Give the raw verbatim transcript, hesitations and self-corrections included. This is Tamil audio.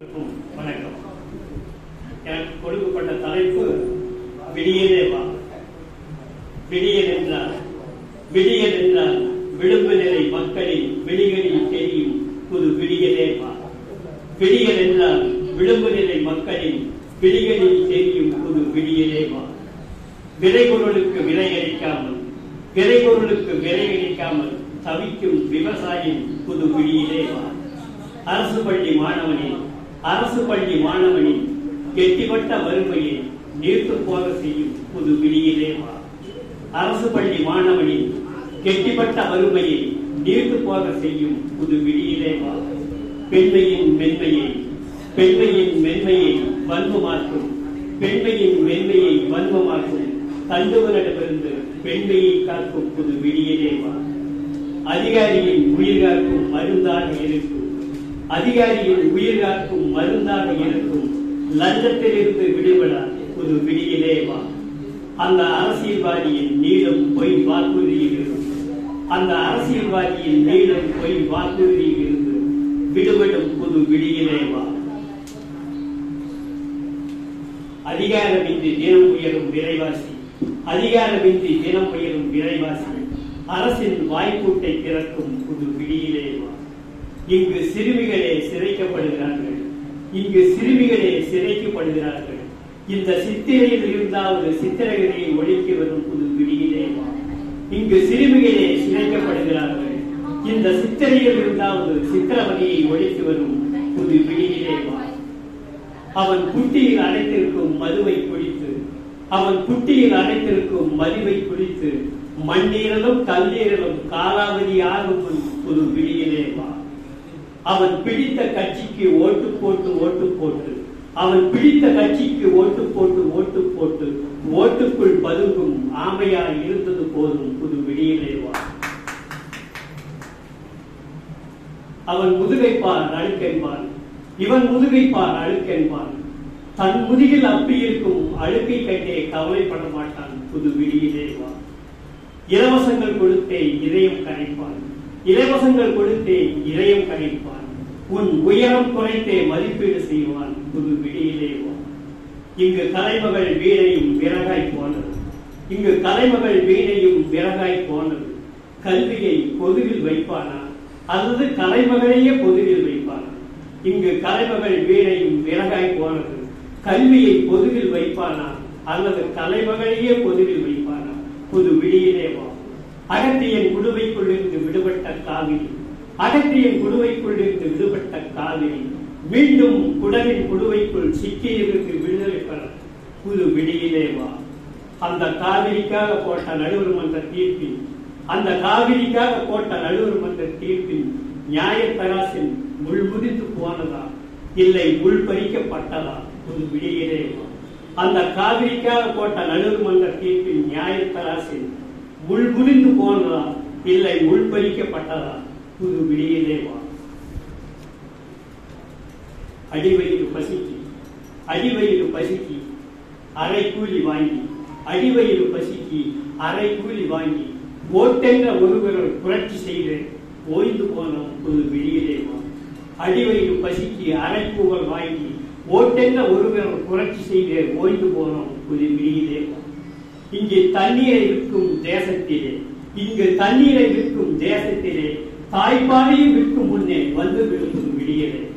வணக்கம். எனக்கு கொடுக்கப்பட்ட தலைப்பு விடியலே வா. விடியல் என்றால் விடியல் என்றால் விளிம்பு நிலை மக்களின் விழிகளில் தெரியும் புது விடியலே வா. விடியல் என்றால் விளிம்பு நிலை மக்களின் விழிகளில் தெரியும் புது விடியலே வா. விளைபொருளுக்கு விலை அளிக்காமல் விளைபொருளுக்கு விலை அளிக்காமல் தவிக்கும் விவசாயின் புது விடியலே வா. அரசு பள்ளி மாணவனின் அரசு பள்ளி மாணவனின் கெட்டிப்பட்ட வறுமையை நீர்த்து போக செய்யும் புது விடியலே வா. அரசு பள்ளி மாணவனின் கெட்டிப்பட்ட வறுமையை நீர்த்து போக செய்யும் புது விடியலே வா. பெண்மையின் மென்மையை பெண்மையின் மென்மையை வன்மமாக்கும் பெண்மையின் மென்மையை வன்மமாக்கும் தண்டுவனிடமிருந்து பெண்மையை காக்கும் புது விடியலே வா. அதிகாரியின் உயிர் காக்கும் மருந்தாக இருக்கும் அதிகாரியின் உயிர் காக்கும் மருந்தாக இருக்கும் லஞ்சத்திலிருந்து விடுபட புது விடியலே வா. அந்த அரசியல்வாதியின் நீளம் பொய் வாக்குறுதியில் இருந்து அந்த அரசியல்வாதியின் நீளம் பொய் வாக்குறுதியில் இருந்து விடுபடும் புது விடியலே வா. அதிகாரமின்றி தினம் உயரும் விலைவாசி அதிகாரமின்றி தினம் உயரும் விலைவாசி அரசின் வாய்ப்பூட்டை திறக்கும் புது விடியலே வா. இங்கு சிறுமிகளே சிறைக்கப்படுகிறார்கள் இங்கு சிறுமிகளே சிறைக்கப்படுகிறார்கள் இந்த சித்திரையில் இருந்தாவது சித்திரகதையை ஒழிக்க வரும் புது விடியலே வா. இங்கு சிறுமிகளே சிறைக்கப்படுகிறார்கள் இந்த சித்திரையில் இருந்தாவது சித்திரவதையை ஒழிக்க வரும் புது விடியலே வா. அவன் குட்டியில் அடைத்திருக்கும் மதுவை குடித்து அவன் குட்டியில் அடைத்திருக்கும் மதுவை குடித்து மண்ணீரலும் கல்லீரலும் காலாவதி ஆகும் புது விடியலே வா. அவன் பிடித்த கட்சிக்கு ஓட்டு போட்டு ஓட்டு போட்டு அவன் பிடித்த கட்சிக்கு ஓட்டு போட்டு ஓட்டு போட்டு ஓட்டுக்குள் பதுங்கும் ஆமையா இருந்தது போதும் புது விடியலே வா. அவன் முதுகைப்பார் அழுக்கென்பான் இவன் முதுகைப்பார் அழுக்கென்பான் தன் முதுகில் அப்பி இருக்கும் அழுக்கை கண்டே கவலைப்பட மாட்டான் புது விடியலே வா. இலவசங்கள் கொடுத்தே இதயம் கரைப்பான் இலவசங்கள் கொடுத்தே இதயம் கரைப்பான் உன் உயரம் குறைத்தே மதிப்பீடு செய்வான் புது விடியலே வா. இங்கு கலைமகள் வீணையும் விறகாய் போனது இங்கு கலைமகள் வீணையும் விறகாய் போனது கல்வியை பொதுவில் வைப்பானா அல்லது கலைமகளையே பொதுவில் வைப்பானா. இங்கு கலைமகள் வீணையும் விறகாய் போனது கல்வியை பொதுவில் வைப்பானா அல்லது கலைமகளையே பொதுவில் வைப்பானா புது விடியலே வா. அகத்தியன் குடுவைக்குள் இருந்து விடுபட்ட காவிரி அகத்தியன் குடுவைக்குள் இருந்து விடுபட்ட காவிரி மீண்டும் குடலின் குடுவைக்குள் சிக்கியிருந்து விடுதலை பெற புது விடியலே வா. அந்த காவிரிக்காக போட்ட நடுவர் மன்ற தீர்ப்பில் அந்த காவிரிக்காக போட்ட நடுவர் மன்ற தீர்ப்பில் நியாயத்தராசில் முள் முறிந்து போனதா இல்லை முள் பறிக்கப்பட்டதா புது விடியலே வா. அந்த காவிரிக்காக போட்ட நடுவர் மன்ற தீர்ப்பில் நியாயத்தராசில் முள் முறிந்து போனதா இல்லை முள் பறிக்கப்பட்டதா புது விடியலே வா. அடிவயிறு பசிக்கு அடிவயிறு பசிக்கு அரை கூலி வாங்கி அடிவயிறு பசிக்கு அரை கூலி வாங்கி ஓட்டென்ற ஒருவர் புரட்சி செய்து ஓய்ந்து போனோம் புது விடியலே வா. அடிவயிறு பசிக்கு அரை கூவல் வாங்கி ஓட்டென்ற ஒருவர் புரட்சி செய்து ஓய்ந்து போனோம் புது விடியலே வா. இங்கே தண்ணீரை விற்கும் தேசத்திலே இங்கு தண்ணீரை விற்கும் தேசத்திலே தாய்ப்பாலையும் விற்கும் முன்னே வந்து விழுக்கும் விடியலே